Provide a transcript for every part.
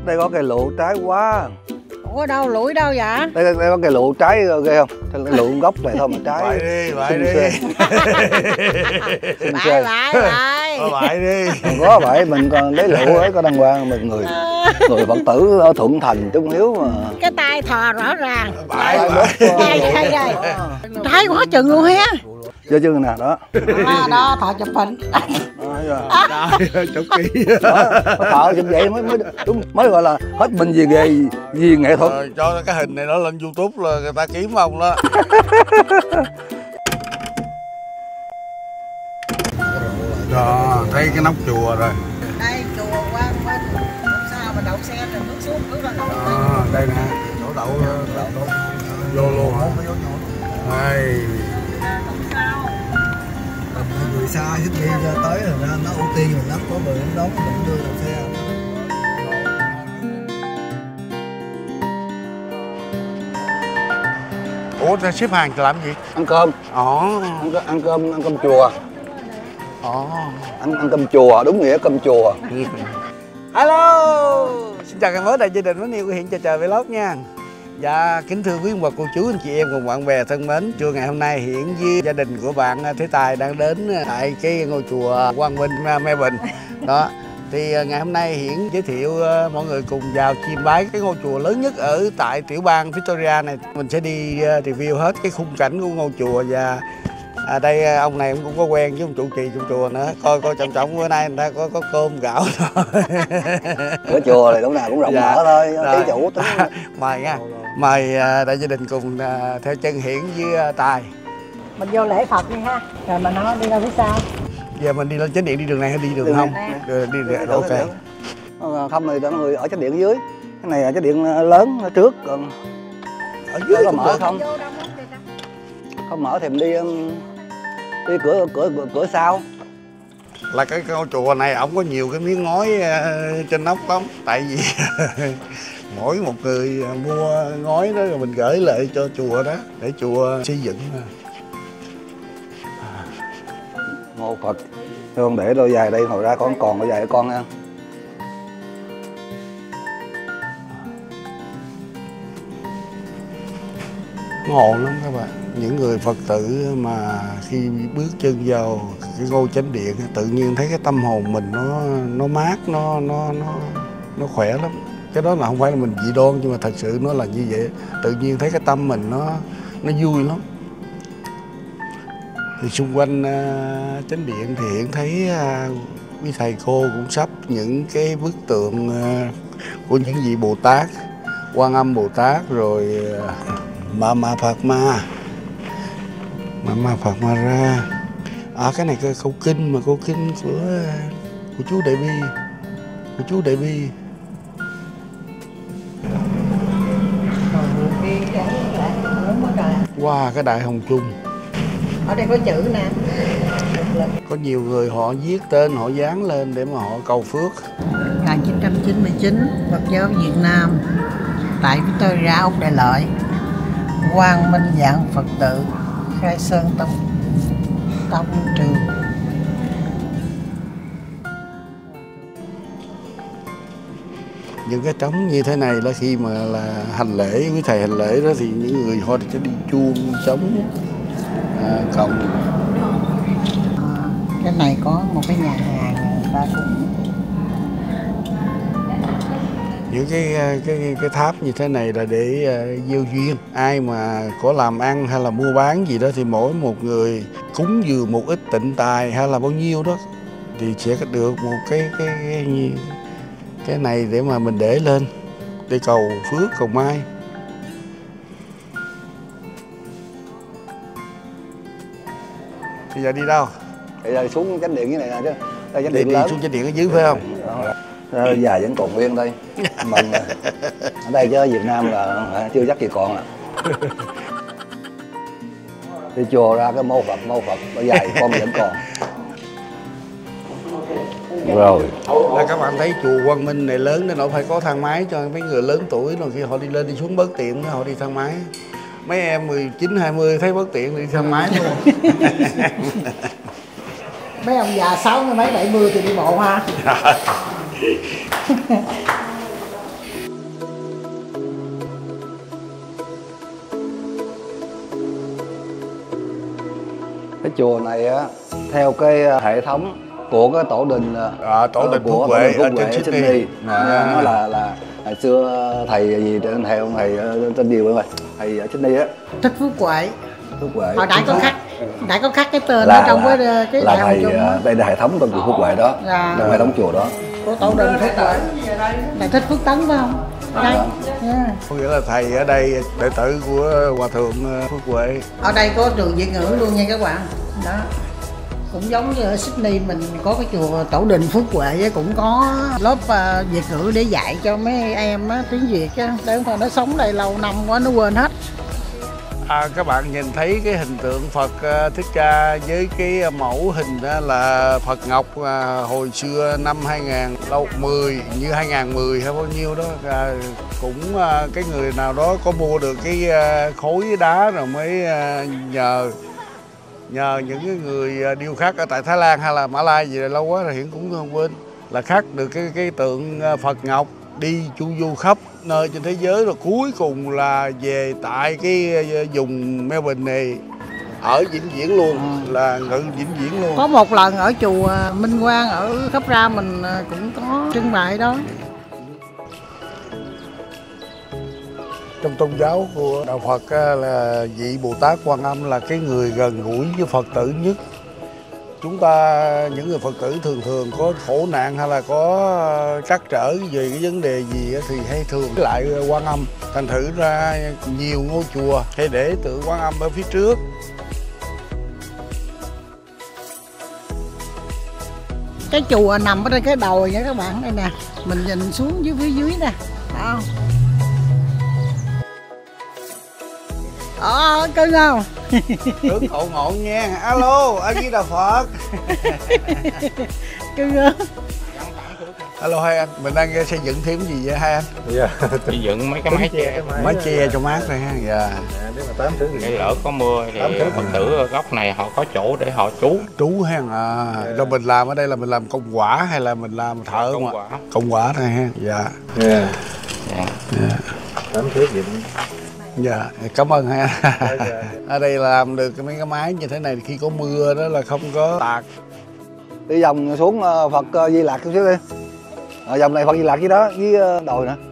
Đây có cây lựu trái quá. Ủa đâu, lũi đâu vậy? Đây có cây lựu trái ghê không? Cái lựu gốc này thôi mà trái. Bại đi. Bại đi. Không có vậy, mình còn lấy lựu ấy có đăng quang mình người Phật tử ở Thuận Thành Trung Hiếu mà. Cái tay thò rõ ràng. Bại. Đây. Trái quá chừng luôn ha. Cho chừng nè đó. Đó thò chụp hình. Chụp kỹ. Thọ chụp vậy mới gọi là hết mình vì nghệ thuật. Cho cái hình này nó lên YouTube là người ta kiếm ông đó. Đó, thấy cái nóc chùa rồi. Đây chùa Quang Minh. Sao mà đậu xe rồi bước xuống bước ra đậu. Đây nè, chỗ đậu vô luôn hả? Đây. Người xa thích đi ra tới rồi nó ưu tiên mình lắm, có người đón mình đưa đậu xe. Ủa ra xếp hàng làm gì? Ăn cơm. Ăn cơm chùa. Ăn cơm chùa, đúng nghĩa cơm chùa. Hello, xin chào các mới đại gia đình Mến Yêu của Hiện Chợ Trời Vlog nha. Dạ, kính thưa quý ông bà cô chú anh chị em cùng bạn bè thân mến, trưa ngày hôm nay Hiển với gia đình của bạn Thế Tài đang đến tại cái ngôi chùa Quang Minh, Mê Bình. Đó, thì ngày hôm nay Hiển giới thiệu mọi người cùng vào chiêm bái cái ngôi chùa lớn nhất ở tại tiểu bang Victoria này. Mình sẽ đi review hết cái khung cảnh của ngôi chùa và đây ông này cũng có quen với ông trụ trì trong chùa nữa, coi trọng bữa nay người ta có cơm gạo thôi. Cửa chùa này lúc nào cũng rộng mở thôi, tí chủ tính. Mời nha, mời đại gia đình cùng theo chân Hiển với Tài. Mình vô lễ Phật đi ha, rồi mình nói đi ra phía sau. Giờ mình đi lên chánh điện, đi đường này hay đi đường không? Đi ok. Không thì người ở chánh điện ở dưới, cái này là chánh điện lớn ở trước, còn ở dưới có mở không? Không mở thì mình đi cửa sau. Là cái ngôi chùa này ổng có nhiều cái miếng ngói trên nóc lắm, tại vì mỗi một người mua ngói đó rồi mình gửi lại cho chùa đó để chùa xây dựng. Mô Phật, con để đôi giày đây, hồi ra con còn đôi giày cho con nha. Ngộ lắm các bạn. Những người Phật tử mà khi bước chân vào cái ngôi chánh điện tự nhiên thấy cái tâm hồn mình nó mát, nó khỏe lắm. Cái đó là không phải là mình dị đoan, nhưng mà thật sự nó là như vậy. Tự nhiên thấy cái tâm mình nó vui lắm. Thì xung quanh chánh điện thì Hiển thấy quý thầy cô cũng sắp những cái bức tượng của những vị Bồ Tát, Quan Âm Bồ Tát, rồi Ma Phật Ma Phật Ma Ra. Cái này cái câu kinh mà câu kinh của chú Đại Bi, Wow, cái Đại Hồng Chung. Ở đây có chữ nè. Có nhiều người họ viết tên, họ dán lên để mà họ cầu phước. 1999, Phật giáo Việt Nam tại Victoria, Úc Đại Lợi, Quang Minh dạng Phật tử, khai sơn tông trường. Những cái trống như thế này là khi mà là hành lễ, quý thầy hành lễ đó thì những người họ sẽ đi chuông trống cầu. Cái này có một cái nhà hàng người ta cũng những cái tháp như thế này là để gieo duyên. Ai mà có làm ăn hay là mua bán gì đó thì mỗi một người cúng dường một ít tịnh tài hay là bao nhiêu đó thì sẽ được một cái này để mà mình để lên để cầu phước cầu may. Bây giờ đi đâu? Bây giờ xuống chánh điện như này nè chứ. Đây chánh điện Đi lớn. xuống chánh điện ở dưới phải không? Già vẫn còn nguyên đây. Mừng ở đây chứ ở Việt Nam là chưa chắc gì còn à. Đi chùa ra cái mô Phật bây giờ con vẫn còn. Rồi. Là các bạn thấy chùa Quang Minh này lớn đến nỗi phải có thang máy cho mấy người lớn tuổi, rồi khi họ đi lên đi xuống bất tiện họ đi thang máy. Mấy em 19, 20 thấy bất tiện đi thang máy luôn. mấy ông già 60 mấy 70 thì đi bộ ha. chùa này á, theo cái hệ thống của cái tổ đình tổ đình của Phước Huệ Phước ở Huệ trên Sydney. Sydney. Nó là hồi xưa thầy gì theo thầy tên gì vậy, thầy ở Sydney á, Thích Phước Huệ. Phước Huệ. Hồi đại có khắc cái tên là, ở trong cái đại là hồng thầy chung đó. đây là hệ thống trong chùa Phước Huệ đó, trong hệ thống chùa đó Của tổ đình Phước Huệ. Thầy Thích Phước Tấn phải không? Đây. Có nghĩa là thầy ở đây đệ tử của Hòa thượng Phước Huệ. Ở đây có trường Việt ngữ luôn nha các bạn. Đó. Cũng giống như ở Sydney mình có cái chùa tổ đình Phước Huệ cũng có lớp Việt ngữ để dạy cho mấy em tiếng Việt á, để mà nó sống đây lâu năm quá nó quên hết. Các bạn nhìn thấy cái hình tượng Phật Thích Ca với cái mẫu hình đó là Phật Ngọc hồi xưa năm 2010, như 2010 hay bao nhiêu đó, cũng cái người nào đó có mua được cái khối đá rồi mới nhờ những cái người điêu khắc ở tại Thái Lan hay là Mã Lai gì là lâu quá rồi Hiển cũng không quên, là khắc được cái tượng Phật Ngọc đi chu du khắp nơi trên thế giới, rồi cuối cùng là về tại cái vùng Melbourne này ở vĩnh viễn luôn, là ngự vĩnh viễn luôn. Có một lần ở chùa Minh Quang ở Khắp Ra mình cũng có trưng bày đó. Trong tôn giáo của đạo Phật là vị Bồ Tát Quan Âm là cái người gần gũi với Phật tử nhất. Chúng ta những người Phật tử thường có khổ nạn hay là có trắc trở về cái vấn đề gì thì hay thường lại Quan Âm. Thành thử ra nhiều ngôi chùa hay để tượng Quan Âm ở phía trước. Cái chùa nằm ở đây cái đồi nha các bạn, đây nè, mình nhìn xuống phía dưới nè, phải không? Cưng không? Tướng hộ ngọn nha. Alo, A Di Đà Phật. Cưng không? Alo hai anh, mình đang xây dựng thêm gì vậy hai anh? Dạ, xây dựng mấy cái mái che. Mái che cho mát này ha. Dạ. Nếu mà 8 thứ thì lỡ có mưa thì Phật tử ở góc này họ có chỗ để họ trú ha. Rồi mình làm ở đây là mình làm công quả hay là mình làm thợ công mà? quả. Công quả này ha. Dạ. Dạ. 8 thước vậy. Dạ, cảm ơn hai anh. Ở đây làm được mấy cái máy như thế này khi có mưa đó là không có tạt. Đi vòng xuống Phật Di Lặc chút xíu đi. Dòng này Phật Di Lặc dưới đó, với đồi nữa.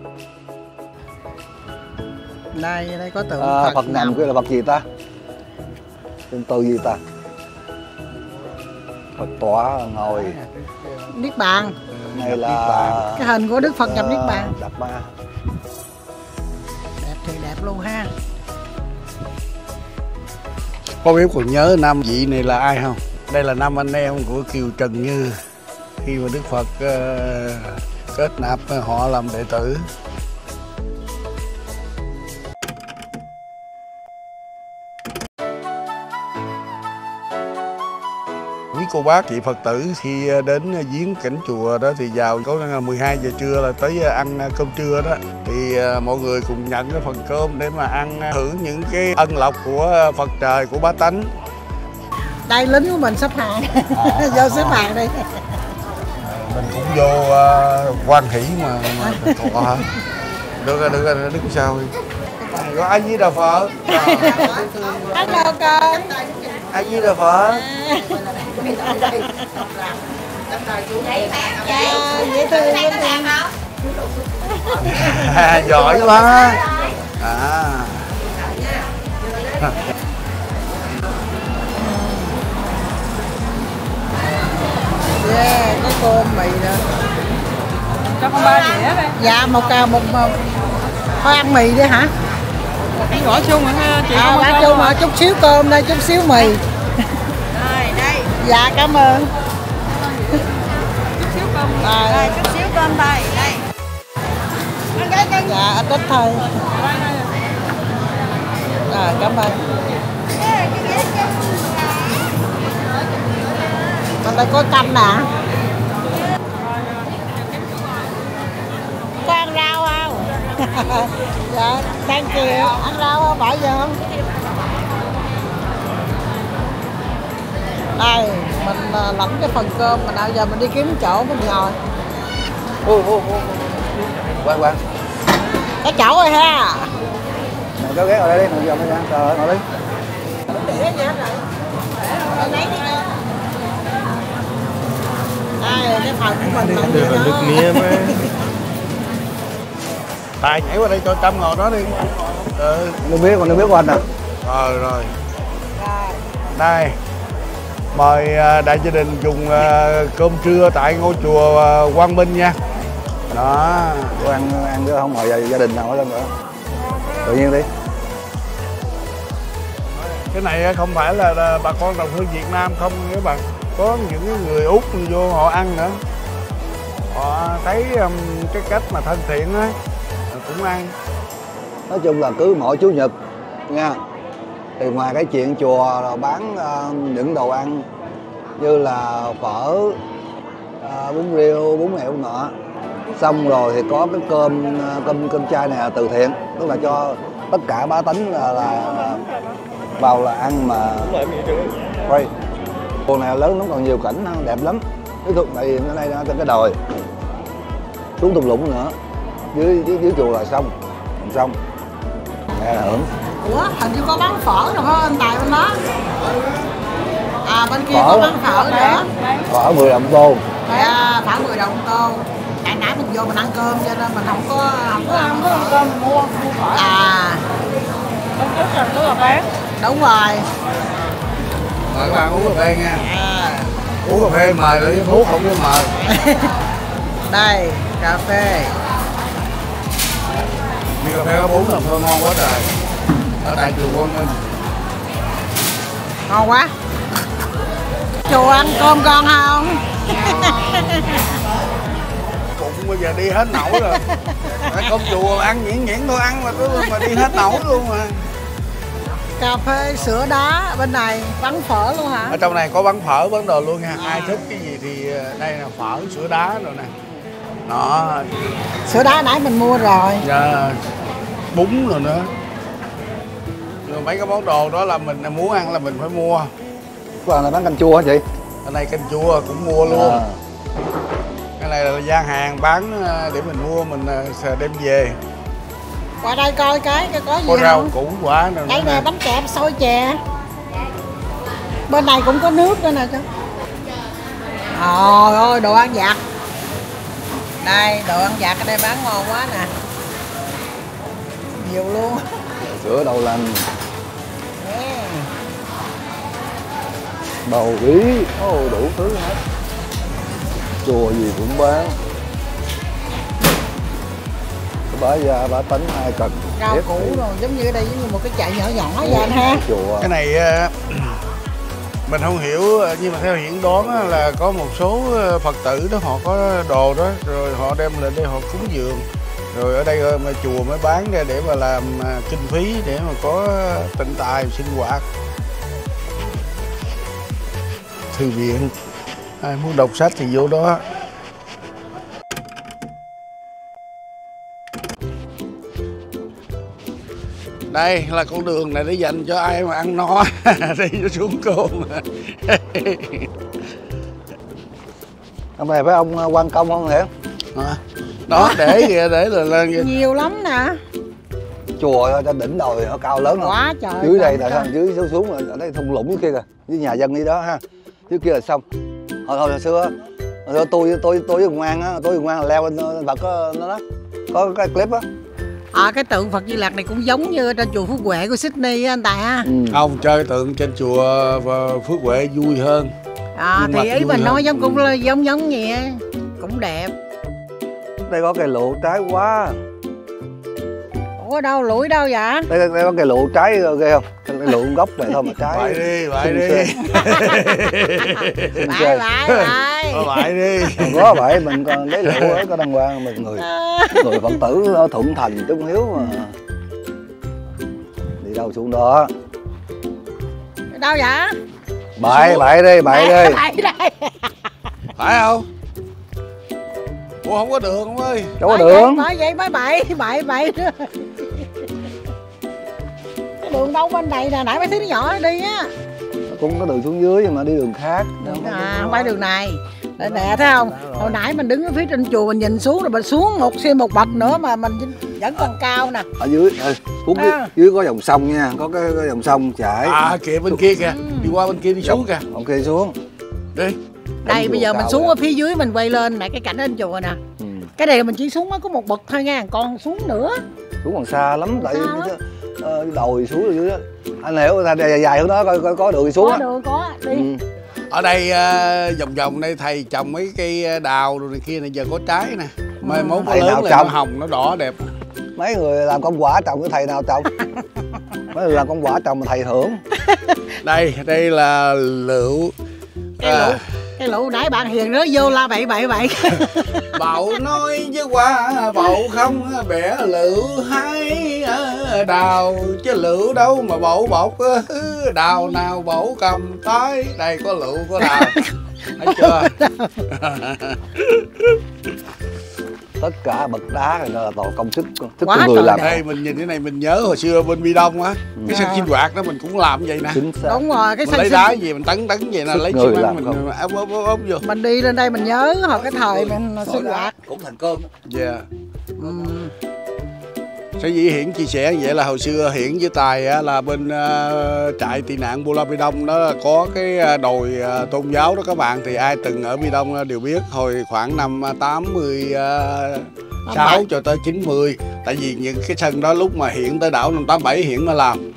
Đây có tượng Phật nằm kia là Phật gì ta? Tên từ gì ta? Phật tọa ngồi Niết Bàn. Này là cái hình của Đức Phật nhập Niết Bàn. Đạt Ma. Đẹp thì đẹp luôn ha. Có biết còn nhớ năm vị này là ai không? Đây là năm anh em của Kiều Trần Như. Khi mà Đức Phật kết nạp họ làm đệ tử. Quý cô bác chị Phật tử khi đến viếng cảnh chùa đó thì vào có 12 giờ trưa là tới ăn cơm trưa đó, thì mọi người cùng nhận cái phần cơm để mà ăn hưởng những cái ân lộc của Phật trời, của bá tánh. Đây lính của mình sắp hàng. Vô xếp hàng đi. Mình cũng vô quan hỷ mà thọ hả? Được rồi, đứng sau đi. Có A Di Đà Phật. Hello con. A Di Đà Phật. Dễ thương Giỏi quá. Yeah, có cơm mì nữa. Cho con 3 dĩa đây. Dạ một thôi ăn mì đi hả? Bỏ chung hả chị? Bỏ chung mà chút xíu cơm đây, chút xíu mì. Rồi đây. Dạ cảm ơn. Chút xíu cơm. Rồi chút xíu cơm thôi. Đây. Dạ ít thôi. Rồi cảm ơn. Còn đây có canh nè. Có ăn rau không? Dạ, thank you. Ăn rau không? Bỏ vô không? Đây, mình lãnh cái phần cơm mà nào giờ mình đi kiếm chỗ mình ngồi. Quang. Có chỗ rồi ha. Cháu ghé ngồi đây đi, ngồi vòng đây nha. Trời ơi, ngồi đi. lấy đi con. Đây, cái phần của mình là Được là nước mía mà. Tài nhảy qua đây cho Trâm ngồi đó đi. Nước biết của anh nè. Rồi. Đây. Mời đại gia đình dùng cơm trưa tại ngôi chùa Quang Minh nha. Đó. Cô ăn chứ không mời gia đình nào hết nữa. Tự nhiên đi. Cái này không phải là bà con đồng hương Việt Nam không các bạn. Có những người Úc vô họ ăn nữa. Họ thấy cái cách mà thân thiện á cũng ăn. Nói chung là cứ mỗi Chủ nhật nha. Thì ngoài cái chuyện chùa rồi bán những đồ ăn như là phở, bún riêu, bún heo nọ. Xong rồi thì có cái cơm chay này là từ thiện, tức là cho tất cả bá tánh là vào là ăn mà quay. Cô này lớn nó còn nhiều cảnh đẹp lắm. Ví dụ tại vì nó đây trên cái đồi xuống thung lũng nữa, dưới chùa là xong nghe là hưởng. Ủa, hình như có bán phở rồi phải không anh Tài bên đó? À, bên kia có bán phở nữa. Phở 10 đồng tô. Dạ, phở 10 đồng tô. Tại nãy mình vô mình ăn cơm cho nên mình không có ăn cơm mua phở. À, Bên trước là cứ là bán. đúng rồi. Mời các bạn uống cà phê nha. Uống cà phê mời lại thuốc không có mời. Đây, cà phê. Đi cà phê có 4 đồng thôi ngon quá trời. Ở tại chùa Quang Minh. Ngon quá. Chùa ăn cơm con không? Bụng bây giờ đi hết nổi rồi. Tại cơm chùa ăn nhuyễn thôi ăn mà đi hết nổi luôn mà. Cà phê sữa đá bên này bán phở luôn hả? Ở trong này có bán phở bán đồ luôn nha. Ai thích cái gì thì đây là phở sữa đá rồi nè. Đó. Sữa đá nãy mình mua rồi. Dạ, bún rồi nữa. Nhưng mà mấy cái món đồ đó là mình muốn ăn là mình phải mua. Còn là bán canh chua hả chị? Ở đây canh chua cũng mua luôn. Cái này là gian hàng bán để mình mua mình đem về. Qua đây coi cái có gì Có rau không? củ quả nữa. Đây nè, bánh kẹp xôi chè. Bên này cũng có nước nữa nè chứ. Trời ơi, đồ ăn vặt. Đây, đồ ăn vặt ở đây bán ngon quá nè. Nhiều luôn. Sữa đậu lành, Yeah. bầu bí, đủ thứ hết. Chùa gì cũng bán. Bá gia bá tánh ai cần. Rau củ rồi, giống như ở đây giống như một cái chợ nhỏ nhỏ vậy anh ha. Chùa. Cái này mình không hiểu nhưng mà theo hiện đoán là có một số Phật tử đó họ có đồ đó rồi họ đem lên đây họ cúng dường. Rồi ở đây mà chùa mới bán ra để mà làm kinh phí để mà có tịnh tài sinh hoạt. Thư viện, ai muốn đọc sách thì vô đó. Đây là con đường này để dành cho ai mà ăn no đi cho xuống cơm. Hôm nay phải ông quan công không hả? Đó để kìa để là Nhiều lắm nè. Chùa trên đỉnh đồi nó cao lớn không? Quá trời. Dưới đây là sao? Dưới xuống là ở đây thung lũng dưới kia kìa, với nhà dân đi đó ha. Dưới kia là xong. Hồi xưa tôi với Ngoan á, tôi với Ngoan là leo lên Phật nó đó. Có cái clip á. Cái tượng Phật Di Lặc này cũng giống như trên chùa Phước Huệ của Sydney á anh Tài ha. Không, chơi tượng trên chùa Phước Huệ vui hơn. Thì ý mình nói giống cũng là giống vậy, cũng đẹp. Đây có cây lựu trái quá. Ủa đâu, lũi đâu vậy? Đây có cây lựu trái ghê không? Cây lựu gốc này thôi mà trái. Bại đi. Bại Bại đi. Không có bậy, mình còn lấy lựu ở có đăng quang mình người Phật tử ở Thuận Thành Trung Hiếu mà. Đi đâu xuống đó. Đâu vậy? Bậy đi. Phải không? Ủa không có đường không ơi? Đâu có đường. Nói vậy mới bậy nữa. Cái đường đâu bên này nè, nãy mấy thứ nhỏ đi á. cũng có đường xuống dưới nhưng mà đi đường khác. Không phải đường này. Đây nè, thấy không? Hồi nãy mình đứng ở phía trên chùa mình nhìn xuống rồi mình xuống một bậc nữa mà mình vẫn còn cao nè. Ở dưới xuống dưới có dòng sông nha, có cái dòng sông chảy. Kìa bên kia kìa, đi qua bên kia đi xuống kìa. Ok xuống. Đi. Đây bây giờ mình xuống ở phía dưới mình quay lên nè cái cảnh trên chùa nè. Cái này mình chỉ xuống có một bậc thôi nha, còn xuống nữa. Xuống còn xa lắm tại đồi xuống ở dưới đó. Anh hiểu dài hơn đó coi có đường đi xuống á. Có đường có đi. Ở đây vòng vòng đây thầy trồng mấy cây đào rồi này kia này giờ có trái nè. Mai mốt nó lớn lên nó hồng nó đỏ đẹp. Mấy người làm công quả trồng cái thầy nào trồng? Mấy người làm công quả trồng mà thầy hưởng. Đây là lựu. Cái lựu nãy bạn Hiền nó vô la bậy. Bậu nói với qua bậu không bẻ lựu hái đào chứ lựu đâu mà bậu bọc đào nào bậu cầm tới. Đây có lựu có đào. Thấy chưa? Tất cả bậc đá này là toàn công sức của người làm. Đây mình nhìn cái này mình nhớ hồi xưa bên Bi Đông á, cái sân sinh hoạt đó mình cũng làm vậy nè. Đúng rồi, cái sân lấy đá gì mình tấn vậy nè, lấy xi măng mình ốp vô. Mình đi lên đây mình nhớ hồi cái thời mình sinh hoạt cũng thành cơm. Dạ. Sở dĩ Hiển chia sẻ vậy là hồi xưa Hiển với Tài á, là bên trại tị nạn Bula Bi Đông đó có cái đồi tôn giáo đó các bạn, thì ai từng ở Bi Đông đều biết hồi khoảng năm 86 cho tới 90, tại vì những cái sân đó lúc mà Hiển tới đảo năm 87 Hiển mới làm.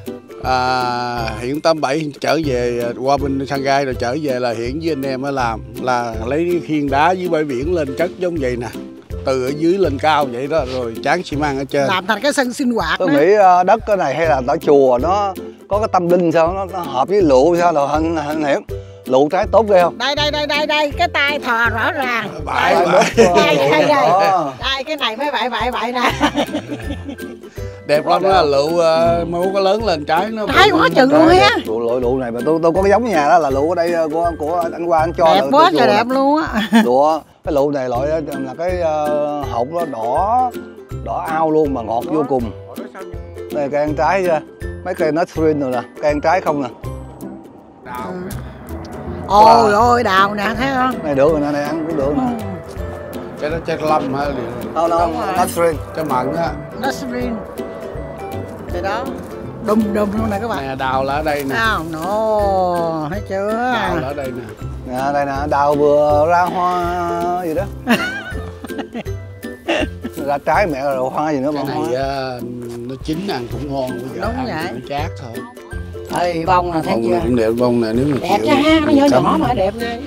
Hiển 87 trở về qua bên Shanghai rồi trở về là Hiển với anh em mới làm, là lấy khiên đá dưới bãi biển lên chất giống vậy nè, từ ở dưới lên cao vậy đó rồi tráng xi măng ở trên làm thành cái sân sinh hoạt. Tôi nghĩ đất cái này hay là ở chùa nó có cái tâm linh sao nó hợp với lựu sao rồi anh hiểu lựu trái tốt ghê không? Đây cái tay thò rõ ràng. Đây cái này mới bậy nè. Đẹp lắm đó, lựu mới có lớn lên trái nó trái quá chừng luôn á. Lựu này mà tôi có cái giống nhà đó là lựu ở đây của anh Qua anh cho đẹp quá trời đẹp luôn á. Lụa cái lựu này loại là cái hột nó đỏ ao luôn mà ngọt vô cùng. Đây cây ăn trái chưa? Mấy cây nectarine rồi nè, cây ăn trái không nè. Ôi ôi đào nè thấy không? Này được rồi nè, này ăn cũng được nè. Cái đó trái lâm hả? Không, nectarine. Trái mận á. Nectarine. Đây đó. Đùng luôn nè các bạn. Nè đào là ở đây nè. Nồ, thấy chưa? Đào là ở đây nè. Nè đây nè, đào vừa ra hoa gì đó. Ra trái mẹ rồi hoa gì nữa mà. Cái này nó chín ăn cũng ngon, bây giờ đúng ăn cũng chát thôi. Ê bông nè thấy chưa? Cũng đẹp bông nè, nếu mà đẹp chứ ha, nó nhỏ mà đẹp ghê.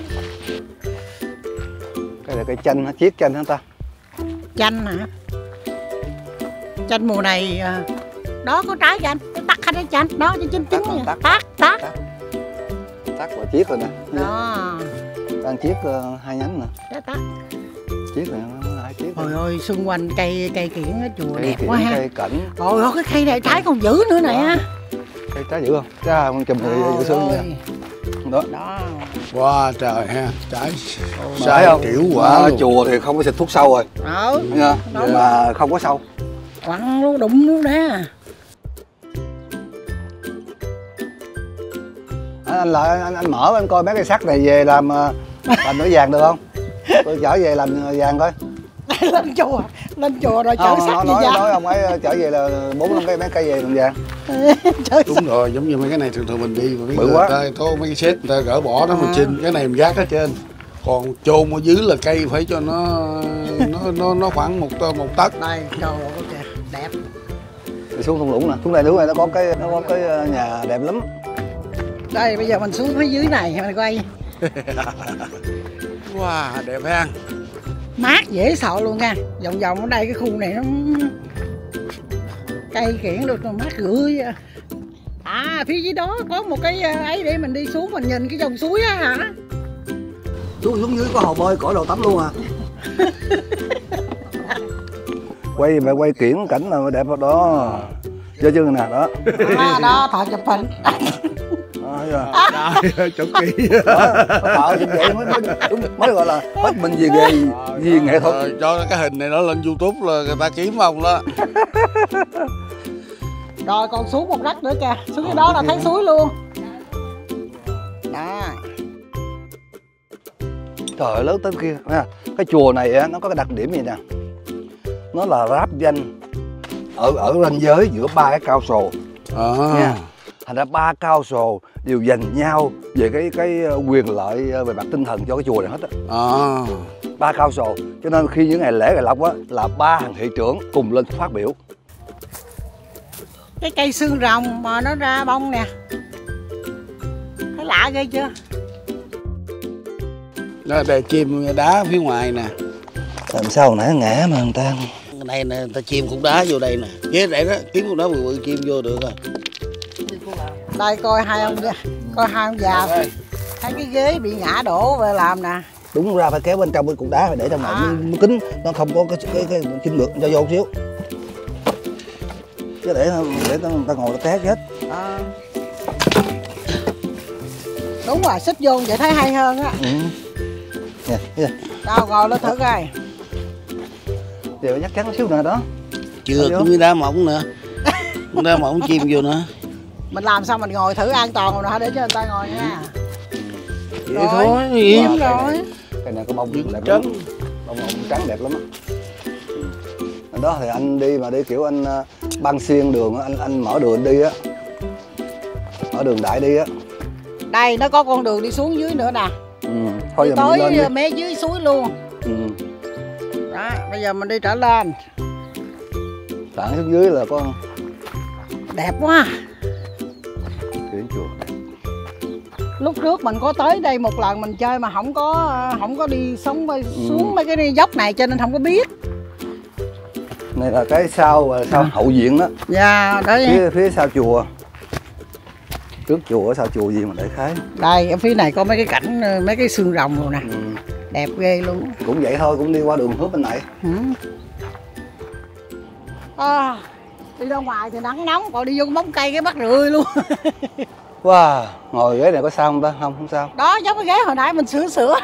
Cái là cây chanh, chiết chanh hả ta? Chanh hả? Chanh mùa này đó có trái chanh, tắt hay trái chanh đó chứ chín tắt và chiết rồi nè. Đó. Đang chiết hai nhánh nè. Trái tắt. Chiết này nó hai chiết. Ôi ơi xung quanh cây kiển ở chùa đẹp quá ha. Cây cảnh. Ôi ơi cái cây này trái còn dữ nữa nè. Cây trái dữ không? Trái con chùm thì dữ xương nha. Đó. Wow trời ha, trái sai không? kiểu quả chùa thì không có xịt thuốc sâu rồi. Nha. Mà không có sâu. Quăng luôn đụng luôn nè. Anh mở anh coi mấy cây sắt này về làm nửa vàng được không? Tôi chở về làm vàng coi. lên chùa rồi chở sắt nói ông ấy trở về là 4-5 mấy cây về làm vàng. Đúng rồi, giống như mấy cái này thường mình đi mà bự quá. Có mấy cái set người ta gỡ bỏ đó mình chinh, cái này mình gác ở trên. Còn chôn ở dưới là cây phải cho nó khoảng một tấc. Đây, trời ơi kìa, đẹp. Đi xuống thung lũng nè, xuống đây nước này nó có cái nhà đẹp lắm. Đây bây giờ mình xuống phía dưới này mình quay. Wow, đẹp ha. Mát dễ sợ luôn nha. Vòng vòng ở đây cái khu này nó cây kiển được mát rượi. Phía dưới đó có một cái ấy để mình đi xuống mình nhìn cái dòng suối á hả? Xuống dưới có hồ bơi cỏ đồ tắm luôn à. quay kiển cảnh nào đẹp đó. Chơi chưa nè đó. Đó thợ chụp hình. Chụp kỹ. Thợ chụp vậy mới gọi là hết mình về nghệ thuật. Cho cái hình này nó lên YouTube là người ta kiếm ông đó. Rồi còn xuống một đất nữa kìa, xuống cái đó là thấy suối luôn. Đó. Trời ơi, lớn tới kia nha. Cái chùa này á, nó có cái đặc điểm gì nè, nó là ráp danh ở ranh giới giữa ba cái cao sồ nha. Thành ra ba cao sồ đều giành nhau về cái quyền lợi về mặt tinh thần cho cái chùa này hết á. Ba cao sồ, cho nên khi những ngày lễ ngày lộc á là ba hàng thị trưởng cùng lên phát biểu. Cái cây xương rồng mà nó ra bông nè, thấy lạ ghê chưa? Đó là chim đá phía ngoài nè. Làm sao hồi nãy ngã mà người ta. Cái này nè, ta chim cũng đá vô đây nè. Ghế để đó, kiếm con đó bự chim vô được rồi. Đây coi hai ông già, thấy cái ghế bị ngã đổ về làm nè. Đúng ra phải kéo bên trong cái cục đá phải để trong này mới kín, nó không có cái chim ngược cho vô xíu. Chứ để ta ngồi ta té chết. Đúng rồi, xích vô vậy thấy hay hơn á. Nè, Đâu ngồi lên thử coi. Điều chắc chắn xíu nữa đó. Chưa, có miếng đá mỏng nữa. Miếng đá mỏng chim vô nữa. Mình làm sao mình ngồi thử an toàn rồi để cho người ta ngồi nha. Vậy thôi, im rồi. Cái này có bông đẹp trắng. lắm. Bông trắng đẹp lắm á. Đó thì anh đi mà đi kiểu anh băng xuyên đường, anh mở đường đi á. Mở đường đại đi á. Đây nó có con đường đi xuống dưới nữa nè. Thôi đi tới mé dưới suối luôn. Đó, bây giờ mình đi trở lên. Tảng xuống dưới là con đẹp quá. Chuyển chùa. Lúc trước mình có tới đây một lần mình chơi mà không có đi xuống mấy cái dốc này cho nên không có biết. Này là cái sau hậu viện đó. Dạ, đấy. Phía sau chùa. Trước chùa ở sau chùa gì mà đại khái. Đây ở phía này có mấy cái cảnh mấy cái xương rồng rồi nè. Đẹp ghê luôn. Cũng vậy thôi, cũng đi qua đường hướng bên này. Đi ra ngoài thì nắng nóng, còn đi vô bóng cây cái bắt rười luôn. Wow, ngồi ghế này có sao không ta? Không sao. Đó, giống cái ghế hồi nãy mình sửa.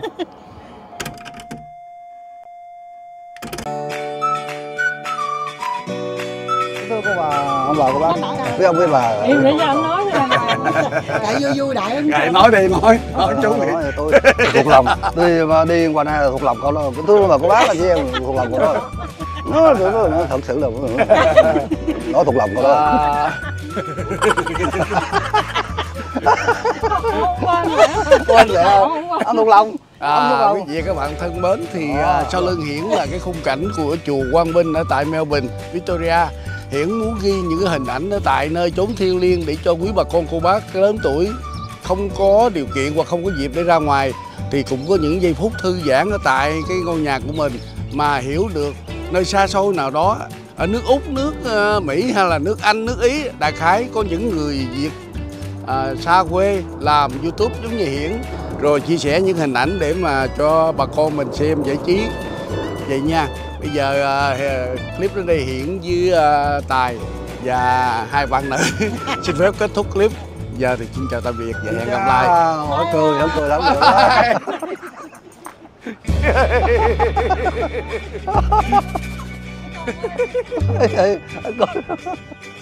Thưa cô bà, ông bà cô bác, với ông với bà. Im để cho anh nói nha. Chạy vui đại anh. Ngài nói đi, nói chú đi. Tôi thuộc lòng, đi qua đây là thuộc lòng cậu đó. Tôi bà cô bác là chứ em thuộc lòng cậu đó. Nó thật sự là nó thuộc lòng cậu đó. Quên vậy không? Ông thuộc lòng. Quý vị các bạn thân mến, thì sau lưng Hiển là cái khung cảnh của chùa Quang Minh ở tại Melbourne, Victoria. Hiển muốn ghi những cái hình ảnh ở tại nơi chốn thiêng liêng để cho quý bà con cô bác lớn tuổi không có điều kiện hoặc không có dịp để ra ngoài thì cũng có những giây phút thư giãn ở tại cái ngôi nhà của mình mà hiểu được nơi xa xôi nào đó ở nước Úc, nước Mỹ hay là nước Anh, nước Ý, đại khái có những người Việt xa quê làm YouTube giống như Hiển rồi chia sẻ những hình ảnh để mà cho bà con mình xem giải trí vậy nha. Bây giờ clip đến đây Hiển với Tài và hai bạn nữ xin phép kết thúc clip. Giờ thì xin chào tạm biệt và hẹn gặp lại. Nó cười lắm rồi.